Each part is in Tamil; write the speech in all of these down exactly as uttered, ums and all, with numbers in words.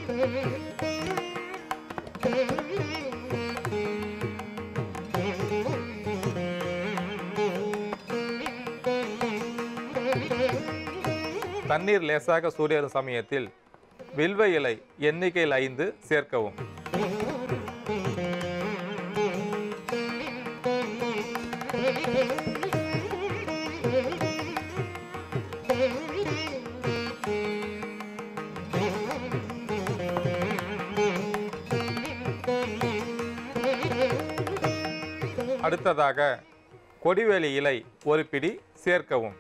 தண்ணீர் லேசாக சூடேறும் சமயத்தில் வில்வ இலை எண்ணிக்கையில் ஐந்து சேர்க்கவும். அடுத்ததாக கொடிவேலி இலை ஒரு பிடி சேர்க்கவும்.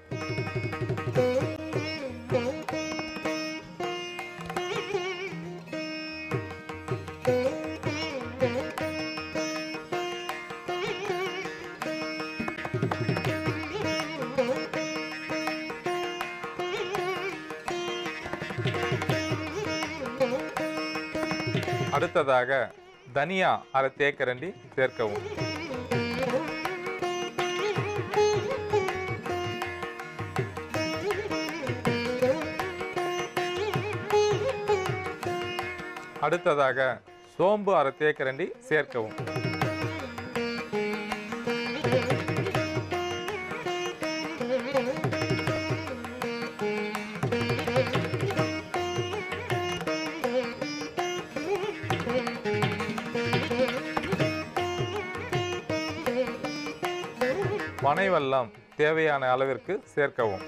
அடுத்ததாக தனியா அரை தேக்கரண்டி சேர்க்கவும். அடுத்ததாக சோம்பு அரை தேக்கரண்டி சேர்க்கவும். பனை வெல்லம் தேவையான அளவிற்கு சேர்க்கவும்.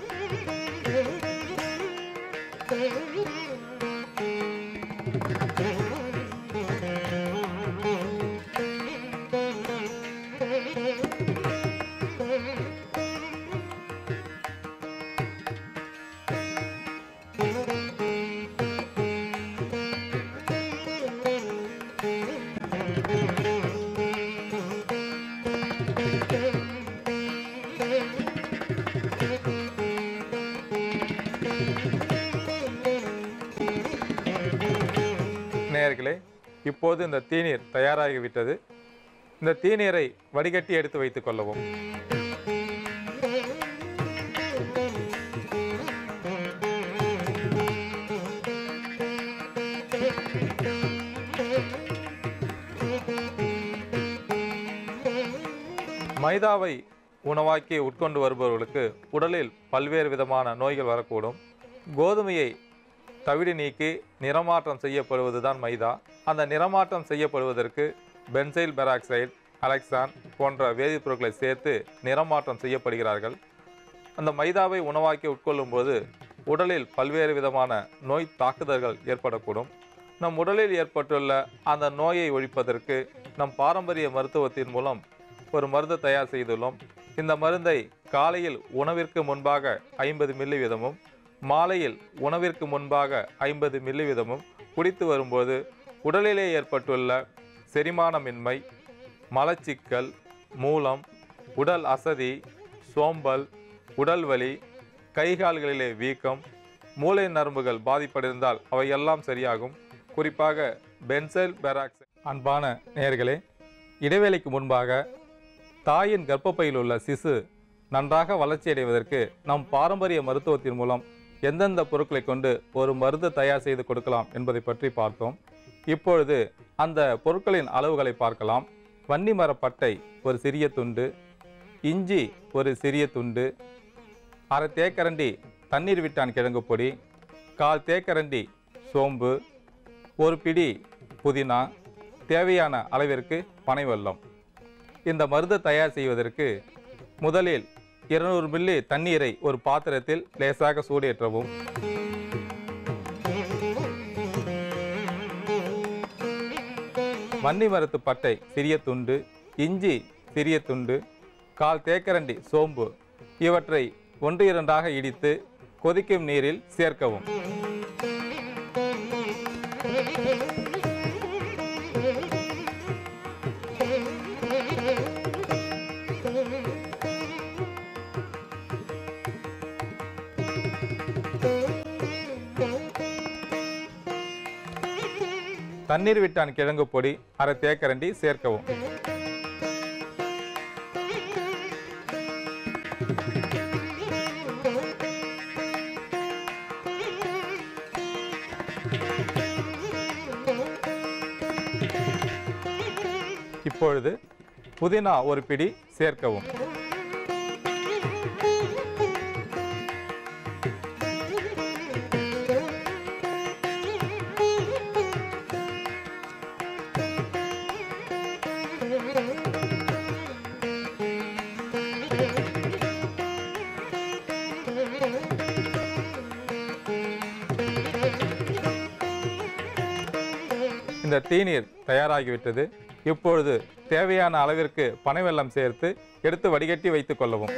நேயர்களே, இப்போது இந்த தீநீர் தயாராகிவிட்டது. இந்த தீநீரை வடிகட்டி எடுத்து வைத்துக் கொள்ளவும். மைதாவை உணவாக்கி உட்கொண்டு வருபவர்களுக்கு உடலில் பல்வேறு விதமான நோய்கள் வரக்கூடும். கோதுமையை தவிடு நீக்கி நிறமாற்றம் செய்யப்படுவதுதான் மைதா. அந்த நிறமாற்றம் செய்யப்படுவதற்கு பென்சைல் பெராக்சைடு, அலெக்சான் போன்ற வேதிப்பொருட்களை சேர்த்து நிறமாற்றம் செய்யப்படுகிறார்கள். அந்த மைதாவை உணவாக்கி உட்கொள்ளும் போது உடலில் பல்வேறு விதமான நோய் தாக்குதல்கள் ஏற்படக்கூடும். நம் உடலில் ஏற்பட்டுள்ள அந்த நோயை ஒழிப்பதற்கு நம் பாரம்பரிய மருத்துவத்தின் மூலம் ஒரு மருந்து தயார் செய்துள்ளோம். இந்த மருந்தை காலையில் உணவிற்கு முன்பாக ஐம்பது மில்லி வீதமும் மாலையில் உணவிற்கு முன்பாக ஐம்பது மில்லி வீதமும் குடித்து வரும்போது உடலிலே ஏற்பட்டுள்ள செரிமானமின்மை, மலச்சிக்கல், மூலம், உடல் அசதி, சோம்பல், உடல் வலி, கைகால்களிலே வீக்கம், மூளை நரம்புகள் பாதிப்படைந்தால் அவையெல்லாம் சரியாகும். குறிப்பாக பென்சைல் பெராக்சைடு. அன்பான நேயர்களே, இடைவேளைக்கு முன்பாக தாயின் கர்ப்பப்பையில் உள்ள சிசு நன்றாக வளர்ச்சியடைவதற்கு நம் பாரம்பரிய மருத்துவத்தின் மூலம் எந்தெந்த பொருட்களை கொண்டு ஒரு மருந்து தயார் செய்து கொடுக்கலாம் என்பதை பற்றி பார்த்தோம். இப்பொழுது அந்த பொருட்களின் அளவுகளை பார்க்கலாம். வன்னி மரப்பட்டை ஒரு சிறிய துண்டு, இஞ்சி ஒரு சிறிய துண்டு, அரை தேக்கரண்டி தண்ணீர் விட்டான் கிழங்கு பொடி, கால் தேக்கரண்டி சோம்பு, ஒரு பிடி புதினா, தேவையான அளவிற்கு பனை வெல்லம். இந்த மருந்து தயார் செய்வதற்கு முதலில் இருநூறு மில்லி தண்ணீரை ஒரு பாத்திரத்தில் லேசாக சூடேற்றவும். வன்னி மரத்து பட்டை சிறிய துண்டு, இஞ்சி சிறிய துண்டு, கால் தேக்கரண்டி சோம்பு இவற்றை ஒன்று இரண்டாக இடித்து கொதிக்கும் நீரில் சேர்க்கவும். தண்ணீர் விட்டான் கிழங்கு பொடி அரை தேக்கரண்டி சேர்க்கவும். இப்பொழுது புதினா ஒரு பிடி சேர்க்கவும். இந்த தீநீர் தயாராகிவிட்டது. இப்பொழுது தேவையான அளவிற்கு பனை வெல்லம் சேர்த்து எடுத்து வடிகட்டி வைத்துக் கொள்ளவும்.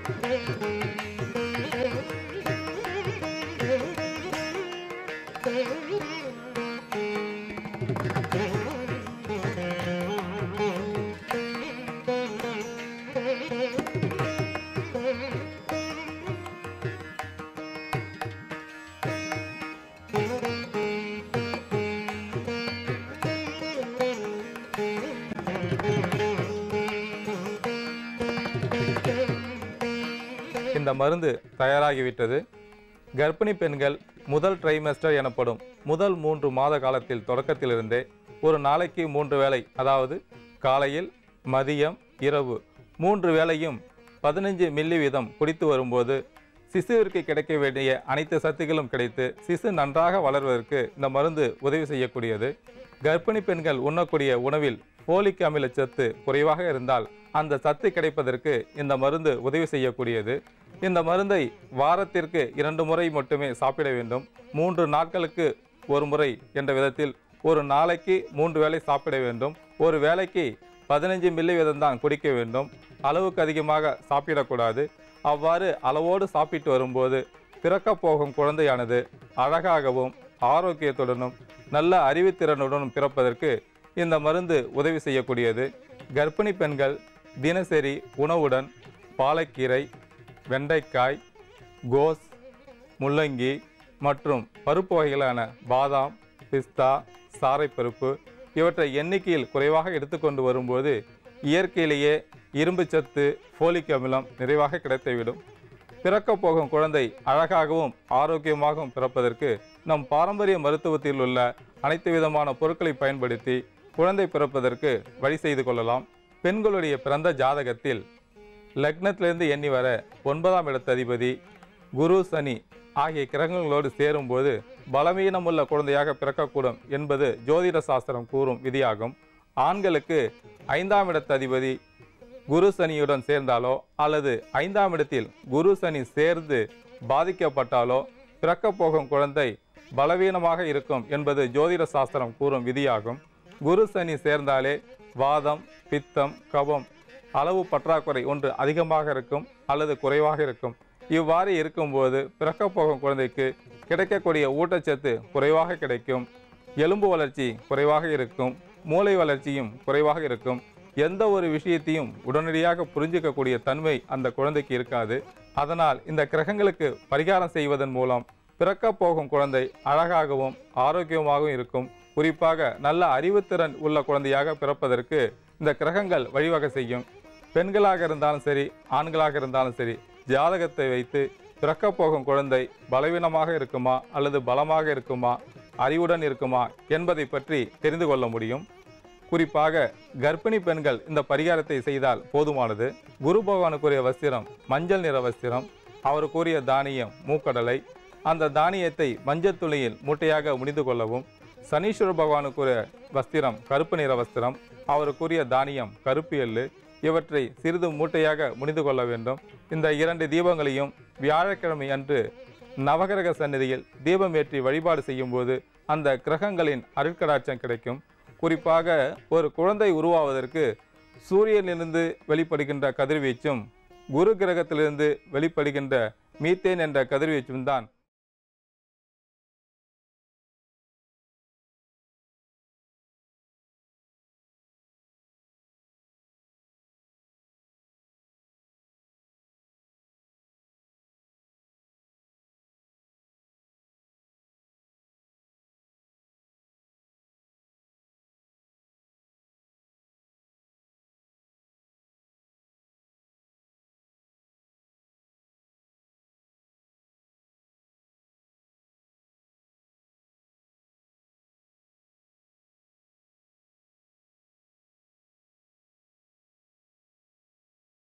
இந்த மருந்து தயாராகிவிட்டது. கர்ப்பிணி பெண்கள் முதல் ட்ரைமெஸ்டர் எனப்படும் முதல் மூன்று மாத காலத்தில் தொடக்கத்திலிருந்தே ஒரு நாளைக்கு மூன்று வேளை, அதாவது காலையில், மதியம், இரவு மூன்று வேளையும் பதினைஞ்சு மில்லி வீதம் குடித்து வரும்போது சிசுவிற்கு கிடைக்க வேண்டிய அனைத்து சத்துக்களும் கிடைத்து சிசு நன்றாக வளர்வதற்கு இந்த மருந்து உதவி செய்யக்கூடியது. கர்ப்பிணி பெண்கள் உண்ணக்கூடிய உணவில் போலிக் அமிலச்சத்து குறைவாக இருந்தால் அந்த சத்து கிடைப்பதற்கு இந்த மருந்து உதவி செய்யக்கூடியது. இந்த மருந்தை வாரத்திற்கு இரண்டு முறை மட்டுமே சாப்பிட வேண்டும். மூன்று நாட்களுக்கு ஒரு முறை என்ற விதத்தில் ஒரு நாளைக்கு மூன்று வேளை சாப்பிட வேண்டும். ஒரு வேளைக்கு பதினைஞ்சு மில்லி வீதம் தான் குடிக்க வேண்டும். அளவுக்கு அதிகமாக சாப்பிடக்கூடாது. அவ்வாறு அளவோடு சாப்பிட்டு வரும்போது பிறக்க போகும் குழந்தையானது அழகாகவும் ஆரோக்கியத்துடனும் நல்ல அறிவுத்திறனுடனும் பிறப்பதற்கு இந்த மருந்து உதவி செய்யக்கூடியது. கர்ப்பிணி பெண்கள் தினசரி உணவுடன் பாலக்கீரை, வெண்டைக்காய், கோஸ், முள்ளங்கி மற்றும் பருப்பு வகைகளான பாதாம், பிஸ்தா, சாரைப்பருப்பு இவற்றை எண்ணிக்கையில் குறைவாக எடுத்துக்கொண்டு வரும்போது இயற்கையிலேயே இரும்பு சத்து, ஃபோலிக் அமிலம் நிறைவாக கிடைத்துவிடும். பிறக்க போகும் குழந்தை அழகாகவும் ஆரோக்கியமாகவும் பிறப்பதற்கு நம் பாரம்பரிய மருத்துவத்தில் உள்ள அனைத்து விதமான பொருட்களை பயன்படுத்தி குழந்தை பிறப்பதற்கு வழி செய்து கொள்ளலாம். பெண்களுடைய பிறந்த ஜாதகத்தில் லக்னத்திலிருந்து எண்ணி வர ஒன்பதாம் இடத்து அதிபதி குரு, சனி ஆகிய கிரகங்களோடு சேரும்போது பலவீனமுள்ள குழந்தையாக பிறக்கக்கூடும் என்பது ஜோதிட சாஸ்திரம் கூறும் விதியாகும். ஆண்களுக்கு ஐந்தாம் இடத்து அதிபதி குரு சனியுடன் சேர்ந்தாலோ அல்லது ஐந்தாம் இடத்தில் குரு சனி சேர்ந்து பாதிக்கப்பட்டாலோ பிறக்க போகும் குழந்தை பலவீனமாக இருக்கும் என்பது ஜோதிட சாஸ்திரம் கூறும் விதியாகும். குரு சனி சேர்ந்தாலே வாதம், பித்தம், கபம் அளவு பற்றாக்குறை ஒன்று அதிகமாக இருக்கும் அல்லது குறைவாக இருக்கும். இவ்வாறு இருக்கும்போது பிறக்க போகும் குழந்தைக்கு கிடைக்கக்கூடிய ஊட்டச்சத்து குறைவாக கிடைக்கும். எலும்பு வளர்ச்சி குறைவாக இருக்கும். மூளை வளர்ச்சியும் குறைவாக இருக்கும். எந்த ஒரு விஷயத்தையும் உடனடியாக புரிஞ்சிக்கக்கூடிய தன்மை அந்த குழந்தைக்கு இருக்காது. அதனால் இந்த கிரகங்களுக்கு பரிகாரம் செய்வதன் மூலம் பிறக்க போகும் குழந்தை அழகாகவும் ஆரோக்கியமாகவும் இருக்கும். குறிப்பாக நல்ல அறிவுத்திறன் உள்ள குழந்தையாக பிறப்பதற்கு இந்த கிரகங்கள் வழிவகை செய்யும். பெண்களாக இருந்தாலும் சரி, ஆண்களாக இருந்தாலும் சரி, ஜாதகத்தை வைத்து பிறக்க போகும் குழந்தை பலவீனமாக இருக்குமா அல்லது பலமாக இருக்குமா, அறிவுடன் இருக்குமா என்பதை பற்றி தெரிந்து கொள்ள முடியும். குறிப்பாக கர்ப்பிணி பெண்கள் இந்த பரிகாரத்தை செய்தால் போதுமானது. குரு பகவானுக்குரிய வஸ்திரம் மஞ்சள் நிற வஸ்திரம், அவருக்குரிய தானியம் மூக்கடலை. அந்த தானியத்தை மஞ்சள் துளியில் மூட்டையாக முடிந்து கொள்ளவும். சனீஸ்வர பகவானுக்குரிய வஸ்திரம் கருப்பு நிற வஸ்திரம், அவருக்குரிய தானியம் கருப்பு எள்ளு. இவற்றை சிறிது மூட்டையாக முடிந்து கொள்ள வேண்டும். இந்த இரண்டு தீபங்களையும் வியாழக்கிழமை அன்று நவகிரக சந்நிதியில் தீபம் ஏற்றி வழிபாடு செய்யும் போது அந்த கிரகங்களின் அருட்கடாட்சம் கிடைக்கும். குறிப்பாக ஒரு குழந்தை உருவாவதற்கு சூரியனிலிருந்து வெளிப்படுகின்ற கதிர்வீச்சும் குரு கிரகத்திலிருந்து வெளிப்படுகின்ற மீத்தேன் என்ற கதிர்வீச்சும் தான்